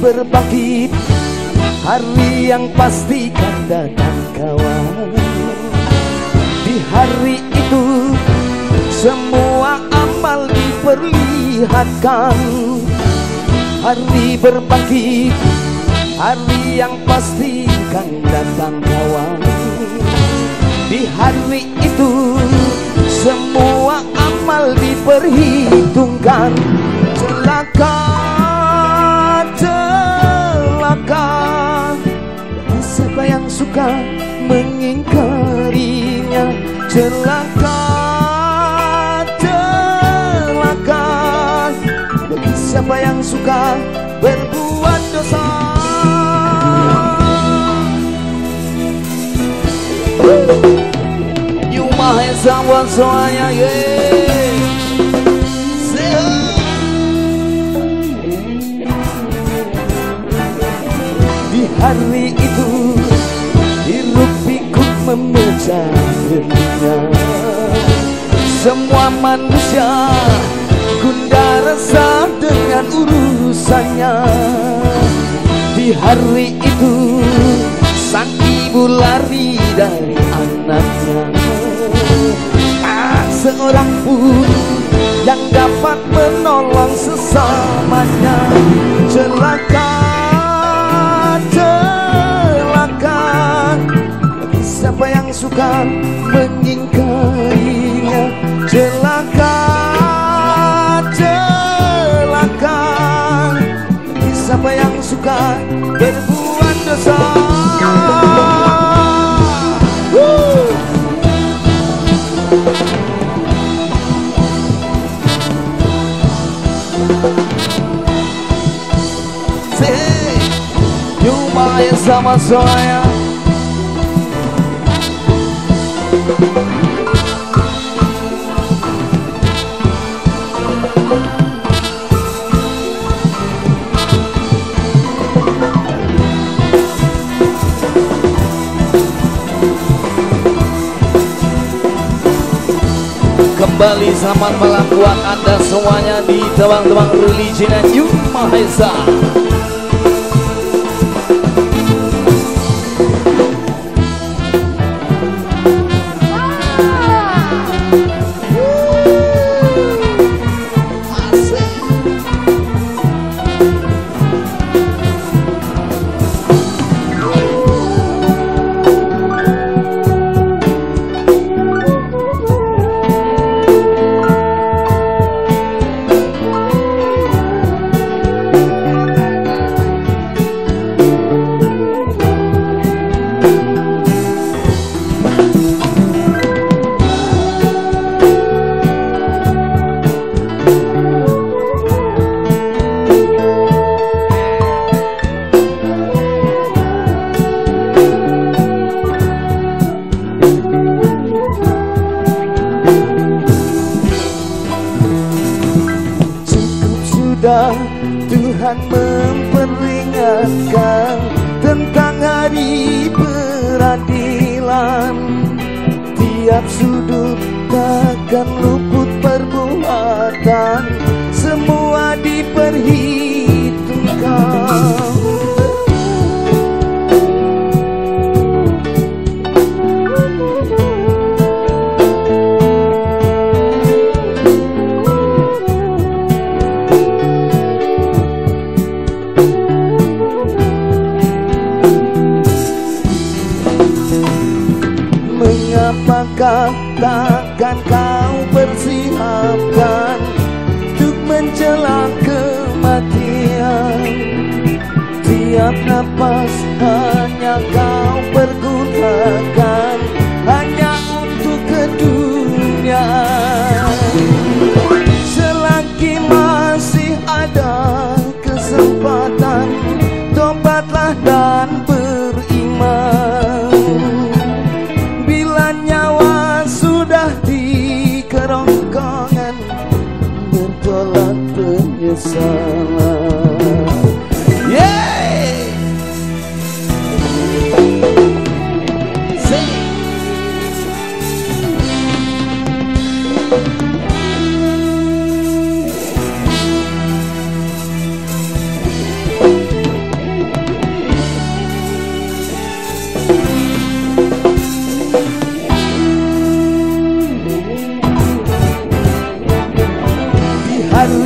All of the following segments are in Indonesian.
berbangkit, hari yang pasti kan datang kawan. Di hari itu semua amal diperlihatkan. Hari berbangkit, hari yang pasti kan datang kawan. Di hari itu semua amal diperhitungkan. Celaka, celaka, siapa yang suka mengingkarinya. Celaka, celaka, bagi siapa yang suka berbuat dosa. You Maha Esa buat semuanya, di hari itu hiruk pikuk memecah dunia. Semua manusia gundah resah dengan urusannya. Di hari itu sang ibu lari dari anaknya. Tak seorang pun yang dapat menolong sesamanya. Celaka, celaka, siapa yang suka mengingkarinya. Celaka, celaka, siapa yang suka berbuat dosa. Yumaya sama saya. Kembali selamat malam buat anda semuanya di tebang-tebang religi dan Yuma Esa. Tuhan memperingatkan tentang hari peradilan. Tiap sudut takkan luput perbuatan, semua diperhitungkan. Mengapakah takkan kau persiapkan untuk menjelang kematian? Tiap napas hanya kau pergunakan hanya untuk keduniaan. Selagi masih ada kesempatan, tobatlah dan beriman. Di kerongkongan bertolak penyesalan.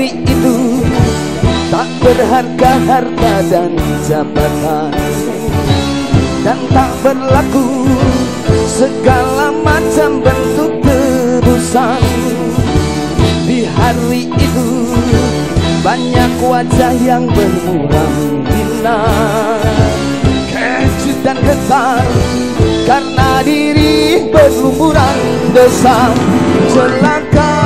hari itu tak berharga harta dan jabatan, dan tak berlaku segala macam bentuk tebusan. Di hari itu banyak wajah yang bermuram minat, kecut dan getar karena diri berlumuran dosa. Celaka,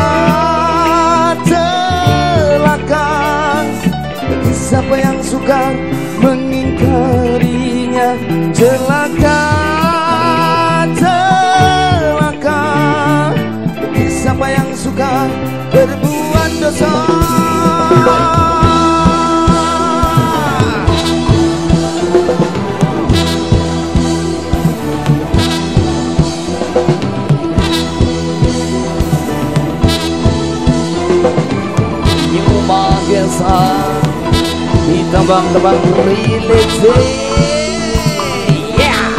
celaka, siapa yang suka mengingkarinya. Celaka, celaka, siapa yang suka berbuat dosa. Di tembang-tembang religi, yeah.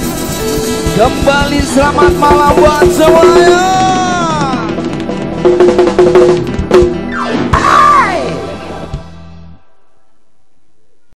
Kembali selamat malam buat semuanya.